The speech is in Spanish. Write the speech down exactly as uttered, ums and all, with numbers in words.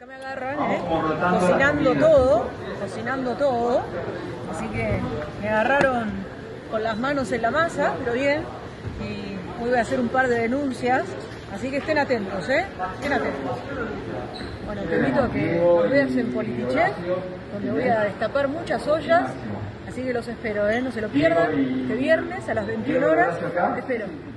Acá me agarran, ¿eh? Cocinando todo, cocinando todo, así que me agarraron con las manos en la masa, pero bien, y hoy voy a hacer un par de denuncias, así que estén atentos, ¿eh? Estén atentos. Bueno, te invito a que nos veas en Politichef, donde voy a destapar muchas ollas, así que los espero, ¿eh? No se lo pierdan, este viernes a las veintiuna horas, te espero.